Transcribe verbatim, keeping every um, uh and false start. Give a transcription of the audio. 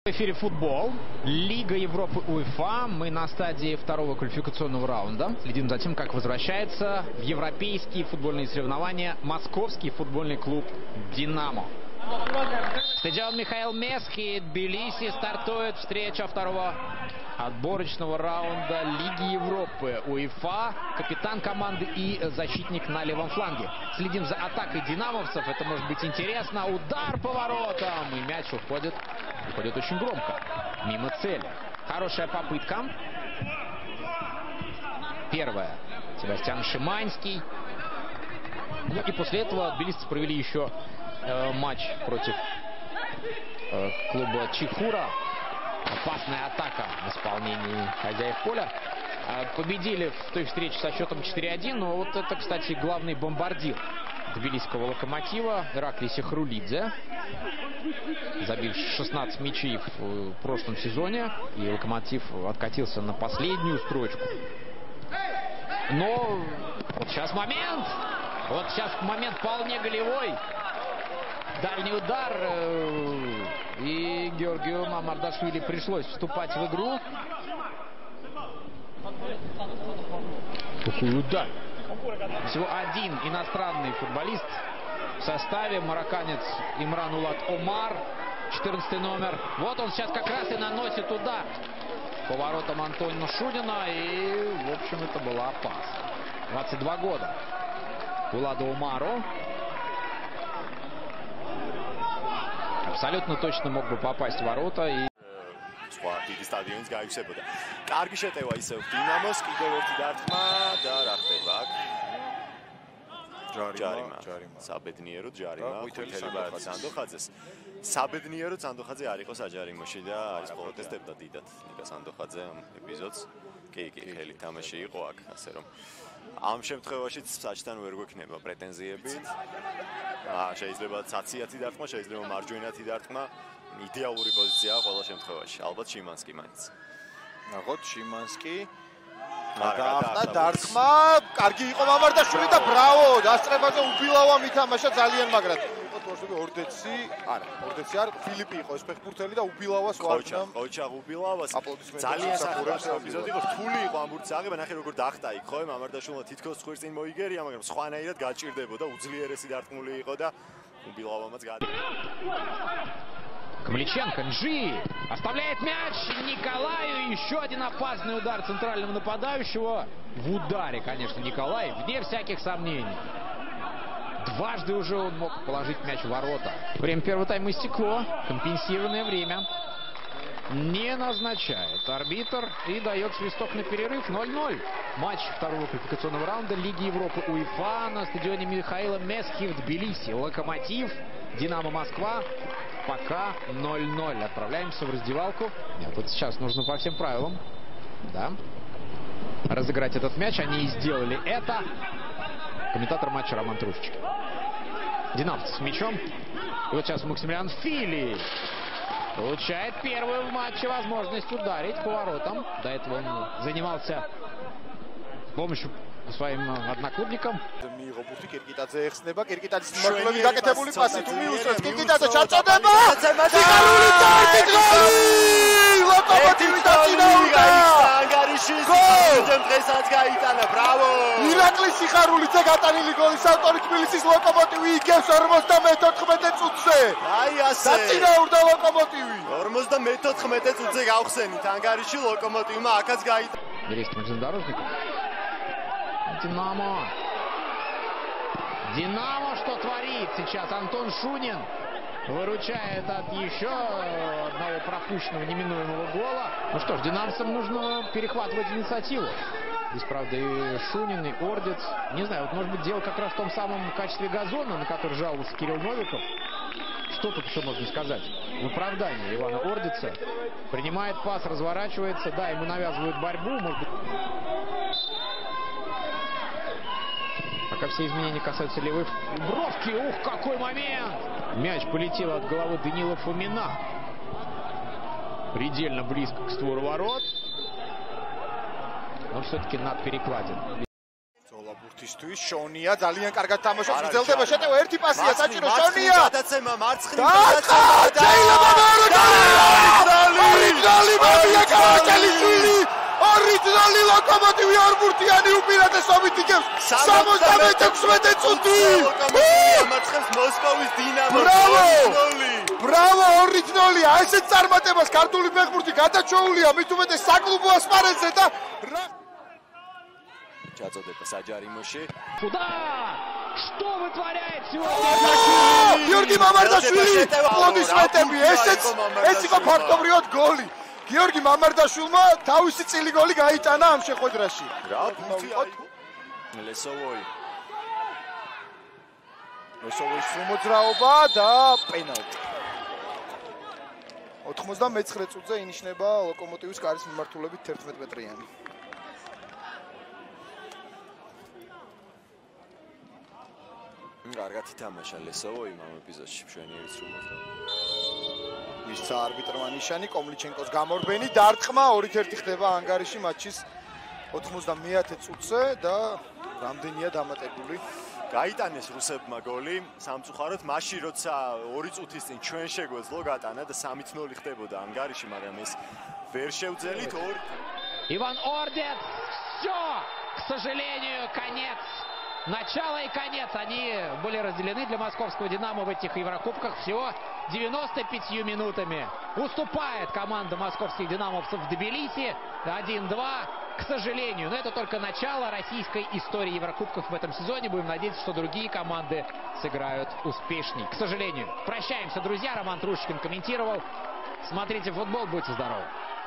В эфире футбол. Лига Европы УЕФА. Мы на стадии второго квалификационного раунда. Следим за тем, как возвращается в европейские футбольные соревнования московский футбольный клуб «Динамо». Стадион Михаил Месхи, Тбилиси, стартует встреча второго отборочного раунда Лиги Европы УЕФА. Капитан команды и защитник на левом фланге. Следим за атакой динамовцев. Это может быть интересно. Удар по воротам. И мяч уходит. Уходит очень громко. Мимо цели. Хорошая попытка. Первая. Себастьян Шиманский. Ну и после этого тбилисцы провели еще э, матч против э, клуба Чехура. Опасная атака в исполнении хозяев поля. Победили в той встрече со счетом четыре один. Но вот это, кстати, главный бомбардир тбилисского Локомотива Ираклий Сехрулидзе. Забил шестнадцать мячей в прошлом сезоне. И Локомотив откатился на последнюю строчку. Но вот сейчас момент. Вот сейчас момент вполне голевой. Дальний удар. И Георгию Мамардашвили пришлось вступать в игру. Какой удар. Всего один иностранный футболист в составе. Марокканец Имран Улад Омар. четырнадцатый номер. Вот он сейчас как раз и наносит удар по воротам Антона Шунина. И, в общем, это была опасно. двадцать два года Уладу Омару. Абсолютно точно мог бы попасть в ворота. И... დიდი სტადიონის გაივსებოდა. კარგი შეტევა ისევ დინამოს, კიდევ ერთი დარტყმა და რა ხდება აქ? ჯარიმა, ჯარიმა. საბედნიეროდ ჯარიმა ყვითელი სანდოხაძეს. საბედნიეროდ სანდოხაძე არ იყო საჯარიმოში და არის პროტესტებდა დიდად ნიკა სანდოხაძე ამ ეპიზოდს. კი, კი, ხელი თამაში იყო აქ, ასე რომ ამ შემთხვევაშიც საჭთან ვერ გვექნება პრეტენზიები. აა შეიძლება ცაციათი დარტყმა, შეიძლება მარჯვენათი დარტყმა. იდეალური პოზიციაა ყველა შემთხვევაში. ალბათ შიმანსკი მაინც. ნახოთ შიმანსკი. გადაახტა დარტყმა. კარგი იყო მამარდაშვილი და ბრავო! დასწრებაზე უბილავა მითამაშა ძალიან მაგრად. იყო თორშები ორდეცი, არა, ორდეცი არ, ფილიპი იყო ეს ფეხბურთელი და უბილავას ვარდნამ. ხოჩა უბილავას. ძალიან სახურებს ეპიზოდი იყო, რთული იყო ამ ბურთის აღება, ნახე როგორ დაახტა იქ, ხო, მამარდაშვილმა თითქოს ხვირს წინ მოიგერია, მაგრამ სხვანაირად გაჭირდებოდა, უძლიერესი დარტყმული იყო და უბილავამაც გადა. Камличенко, Нджи оставляет мяч Николаю. Еще один опасный удар центрального нападающего. В ударе, конечно, Николай, вне всяких сомнений. Дважды уже он мог положить мяч в ворота. Время первого тайма истекло. Компенсированное время не назначает арбитр и дает свисток на перерыв. ноль ноль. Матч второго квалификационного раунда Лиги Европы УЕФА на стадионе Михаила Месхи в Тбилиси. Локомотив, Динамо Москва. Пока ноль ноль. Отправляемся в раздевалку. Нет, вот сейчас нужно по всем правилам, да, разыграть этот мяч. Они и сделали это. Комментатор матча Роман Трушечкин. Динамовцы с мячом. И вот сейчас Максимилиан Фили получает первую в матче возможность ударить по воротам. До этого он занимался с помощью своим одноклубникам. კირკიტაძე ეხსნება, კირკიტაძის მიმართულებით გაკეთებული პასი თუ მიუსვეს, კირკიტაძე ჩაწოდება! სიხარული დაიწყო! ლოკომოტივი დაწინაურდა! ანგარიშის გოლი დღესაც გაიტანა, ბრავო! ირაკლი სიხარულიძე გატანილი გოლის ავტორი თბილისის ლოკომოტივი იგებს ორმოცდამეთოთხმეტე წუთზე. აი ასე. დაწინაურდა ლოკომოტივი. ორმოცდამეთოთხმეტე წუთზე გავხსენით, ანგარიში ლოკომოტივმა აქაც გაიტანა. Берестим железнодорожников. Динамо. Динамо что творит сейчас? Антон Шунин выручает от еще одного пропущенного неминуемого гола. Ну что ж, динамовцам нужно перехватывать инициативу. Здесь, правда, и Шунин, и Ордец. Не знаю, вот может быть дело как раз в том самом качестве газона, на который жаловался Кирилл Новиков. Что тут еще можно сказать? В оправдании Ивана Ордеца. Принимает пас, разворачивается. Да, ему навязывают борьбу. Может быть... Пока все изменения касаются левой бровки. Ух, какой момент! Мяч полетел от головы Данила Фомина. Предельно близко к створу ворот. Но все-таки над перекладиной. ბურთისთვის შონია ძალიან კარგად თამაშობს გრძელდება შეტევა ერთი პასია საჭირო შონია გადაცემა მარცხნივ გადაცემა მართალი ლოკომოტივი ორბურთიანი უპირატესობით იგებს სამოცდამეექვსმეტე წუთი. მარცხებს მოსკოვის დინამო. ბრავო! ბრავო ორი ნოლი. აი ესეთ წარმატებას ქართული ფეხბურთი გადაჩოულია მით უმეტეს საკლუბო ასპარეზზე და ჩაწოდება საჯარიმოში. Куда? Что вытворяет сегодня? გიორგი მამარდაშვილი აპლოდისმენტები. ესეც ეს იყო ფაქტობრივად გოლი. გიორგი მამარდაშვილმა თავისი წილი გოლი გაიტანა ამ შეხვედრაში. რა ფუნქცი იყო? ლესოვოი. ლესოვოის მოძრაობა და პენალტი. ოთხმოცდამეცხრე წუთზე ინიშნება ლოკომოტივის კარის მიმართულებით თერთმეტ მეტრიანი. კარგად ითამაშა ლესოვოი ამ ეპიზოდში მშვენიერი სრულმოძრაობა. მისცა არბიტრმა ნიშანი კომლიჩენკოს გამორბენი დარტყმა ორით ერთი ხდება ანგარიში მატჩის ოთხმოცდამეათე წუთზე და რამდენია დამატებული. გაიტანეს რუსებმა გოლი სამწუხაროდ მაშინ როცა ორი წუთის წინ ჩვენ შეგვეძლო გატანა და სამი ნოლი ხდებოდა ანგარიში, მაგრამ ეს ვერ შევძელით. Иван Ордец. Все. К сожалению, конец. Начало и конец. Они были разделены для московского «Динамо» в этих Еврокубках всего девяносто пятью минутами. Уступает команда московских «Динамовцев» в Тбилиси один-два. К сожалению, но это только начало российской истории Еврокубков в этом сезоне. Будем надеяться, что другие команды сыграют успешней. К сожалению. Прощаемся, друзья. Роман Трушкин комментировал. Смотрите футбол, будьте здоровы.